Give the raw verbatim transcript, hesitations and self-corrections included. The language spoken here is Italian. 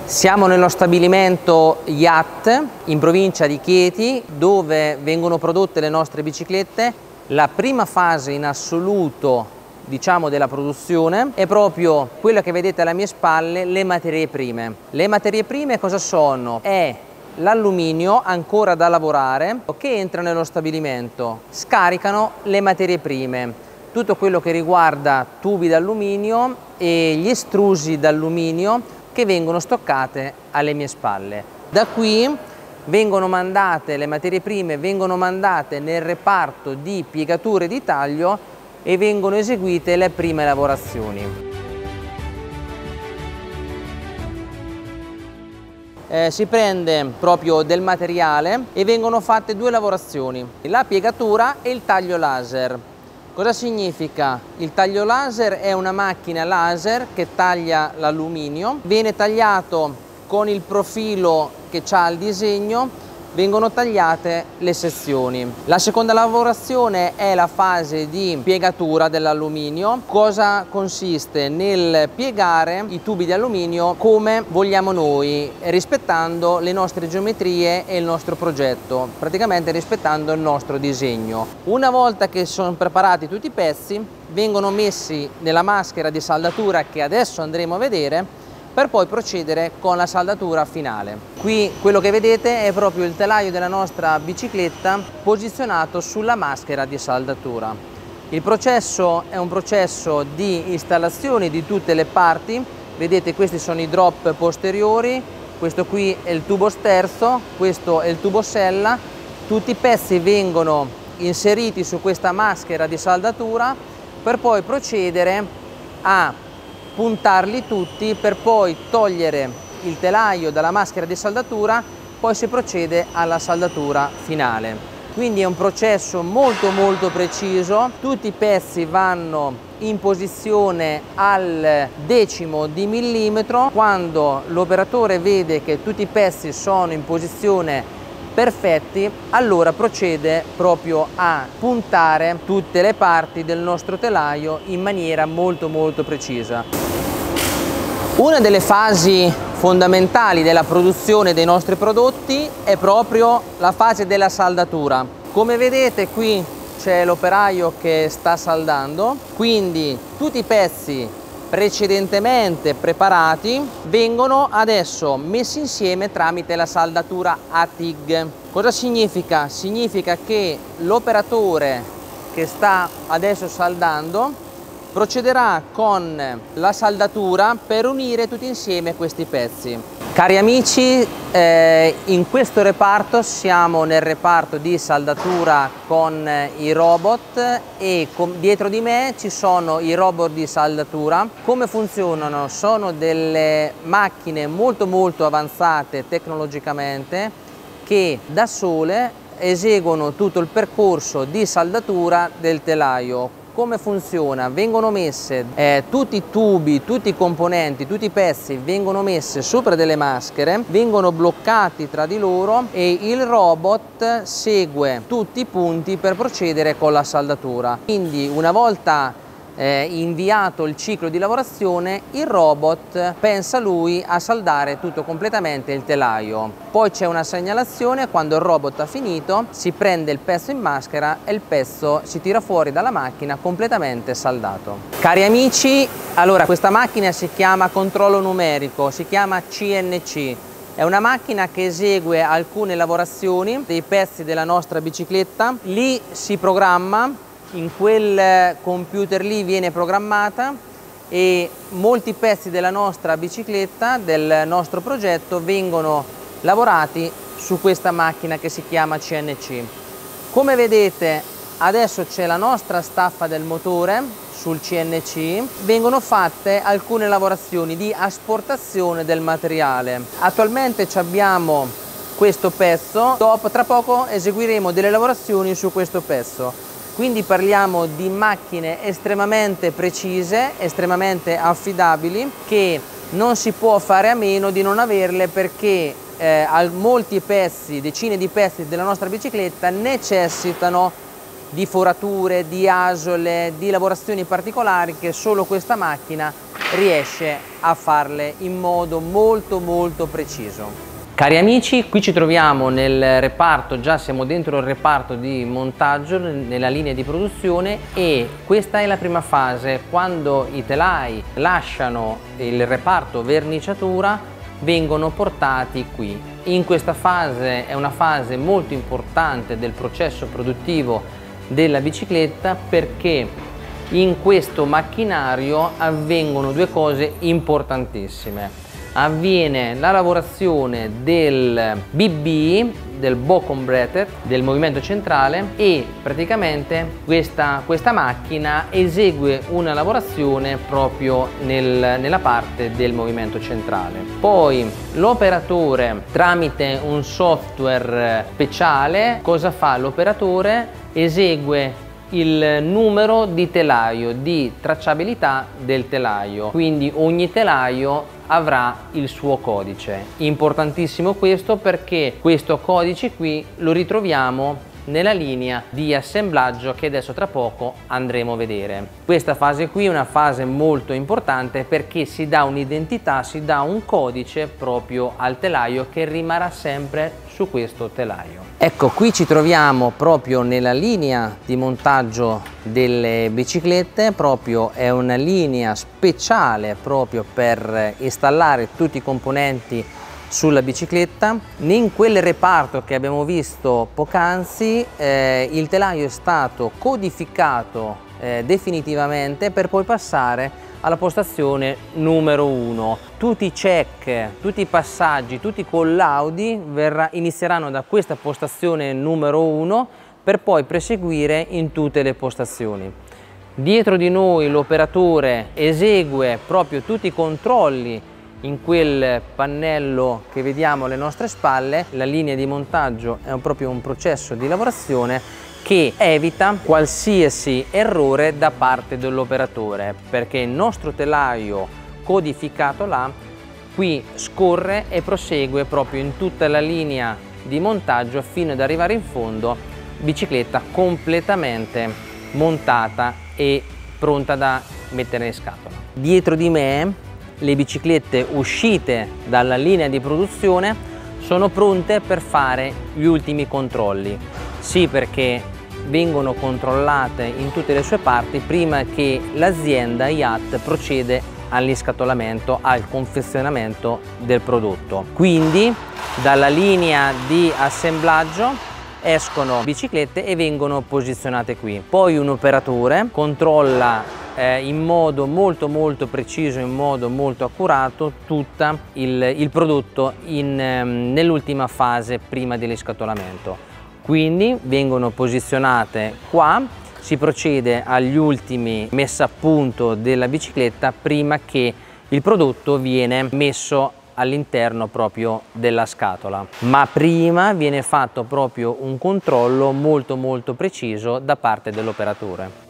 Siamo nello stabilimento Yacht in provincia di Chieti, dove vengono prodotte le nostre biciclette. La prima fase in assoluto, diciamo, della produzione è proprio quella che vedete alle mie spalle, le materie prime. Le materie prime cosa sono? È l'alluminio ancora da lavorare che entra nello stabilimento, scaricano le materie prime, tutto quello che riguarda tubi d'alluminio e gli estrusi d'alluminio che vengono stoccate alle mie spalle. Da qui vengono mandate le materie prime, vengono mandate nel reparto di piegature di taglio e vengono eseguite le prime lavorazioni. Eh, si prende proprio del materiale e vengono fatte due lavorazioni, la piegatura e il taglio laser. Cosa significa? Il taglio laser è una macchina laser che taglia l'alluminio, viene tagliato con il profilo che ha il disegno, vengono tagliate le sezioni. La seconda lavorazione è la fase di piegatura dell'alluminio. Cosa consiste? Nel piegare i tubi di alluminio come vogliamo noi, rispettando le nostre geometrie e il nostro progetto, praticamente rispettando il nostro disegno. Una volta che sono preparati tutti i pezzi, vengono messi nella maschera di saldatura che adesso andremo a vedere, per poi procedere con la saldatura finale. Qui quello che vedete è proprio il telaio della nostra bicicletta posizionato sulla maschera di saldatura. Il processo è un processo di installazione di tutte le parti. Vedete, questi sono i drop posteriori, questo qui è il tubo sterzo, questo è il tubo sella. Tutti i pezzi vengono inseriti su questa maschera di saldatura per poi procedere a puntarli tutti per poi togliere il telaio dalla maschera di saldatura, poi si procede alla saldatura finale. Quindi è un processo molto molto preciso, tutti i pezzi vanno in posizione al decimo di millimetro. Quando l'operatore vede che tutti i pezzi sono in posizione perfetti, allora procede proprio a puntare tutte le parti del nostro telaio in maniera molto molto precisa. Una delle fasi fondamentali della produzione dei nostri prodotti è proprio la fase della saldatura. Come vedete, qui c'è l'operaio che sta saldando, quindi tutti i pezzi precedentemente preparati vengono adesso messi insieme tramite la saldatura a TIG. Cosa significa? Significa che l'operatore che sta adesso saldando procederà con la saldatura per unire tutti insieme questi pezzi. Cari amici, eh, in questo reparto siamo nel reparto di saldatura con i robot e con, dietro di me ci sono i robot di saldatura. Come funzionano? Sono delle macchine molto molto avanzate tecnologicamente che da sole eseguono tutto il percorso di saldatura del telaio. Come funziona? Vengono messe eh, tutti i tubi, tutti i componenti, tutti i pezzi vengono messi sopra delle maschere, vengono bloccati tra di loro e il robot segue tutti i punti per procedere con la saldatura. Quindi una volta eh, inviato il ciclo di lavorazione, il robot pensa lui a saldare tutto completamente il telaio. Poi c'è una segnalazione, quando il robot ha finito si prende il pezzo in maschera e il pezzo si tira fuori dalla macchina completamente saldato. Cari amici, allora questa macchina si chiama controllo numerico, si chiama C N C. È una macchina che esegue alcune lavorazioni dei pezzi della nostra bicicletta, lì si programma, in quel computer lì viene programmata e molti pezzi della nostra bicicletta, del nostro progetto, vengono lavorati su questa macchina che si chiama C N C. Come vedete adesso c'è la nostra staffa del motore sul C N C, vengono fatte alcune lavorazioni di asportazione del materiale. Attualmente abbiamo questo pezzo, dopo tra poco eseguiremo delle lavorazioni su questo pezzo. Quindi parliamo di macchine estremamente precise, estremamente affidabili, che non si può fare a meno di non averle, perché eh, molti pezzi, decine di pezzi della nostra bicicletta necessitano di forature, di asole, di lavorazioni particolari che solo questa macchina riesce a farle in modo molto molto preciso. Cari amici, qui ci troviamo nel reparto, già siamo dentro il reparto di montaggio, nella linea di produzione, e questa è la prima fase. Quando i telai lasciano il reparto verniciatura vengono portati qui. In questa fase è una fase molto importante del processo produttivo della bicicletta, perché in questo macchinario avvengono due cose importantissime. Avviene la lavorazione del B B, del Bocombratet, del movimento centrale, e praticamente questa, questa macchina esegue una lavorazione proprio nel, nella parte del movimento centrale. Poi l'operatore, tramite un software speciale, cosa fa? L'operatore esegue il numero di telaio, di tracciabilità del telaio, quindi ogni telaio avrà il suo codice. Importantissimo questo, perché questo codice qui lo ritroviamo nella linea di assemblaggio che adesso tra poco andremo a vedere. Questa fase qui è una fase molto importante, perché si dà un'identità, si dà un codice proprio al telaio che rimarrà sempre su questo telaio. Ecco, qui ci troviamo proprio nella linea di montaggio delle biciclette. Proprio è una linea speciale proprio per installare tutti i componenti sulla bicicletta. In quel reparto che abbiamo visto poc'anzi, eh, il telaio è stato codificato eh, definitivamente, per poi passare alla postazione numero uno. Tutti i check, tutti i passaggi, tutti i collaudi verrà, inizieranno da questa postazione numero uno per poi proseguire in tutte le postazioni. Dietro di noi l'operatore esegue proprio tutti i controlli in quel pannello che vediamo alle nostre spalle. La linea di montaggio è un, proprio un processo di lavorazione che evita qualsiasi errore da parte dell'operatore, perché il nostro telaio codificato là qui scorre e prosegue proprio in tutta la linea di montaggio fino ad arrivare in fondo, bicicletta completamente montata e pronta da mettere in scatola. Dietro di me le biciclette uscite dalla linea di produzione sono pronte per fare gli ultimi controlli. Sì, perché vengono controllate in tutte le sue parti prima che l'azienda I A T procede all'inscatolamento, al confezionamento del prodotto. Quindi dalla linea di assemblaggio escono biciclette e vengono posizionate qui. Poi un operatore controlla eh, in modo molto molto preciso, in modo molto accurato tutto il, il prodotto in, ehm, nell'ultima fase prima dell'inscatolamento. Quindi vengono posizionate qua, si procede agli ultimi messa a punto della bicicletta prima che il prodotto viene messo all'interno proprio della scatola, ma prima viene fatto proprio un controllo molto molto preciso da parte dell'operatore.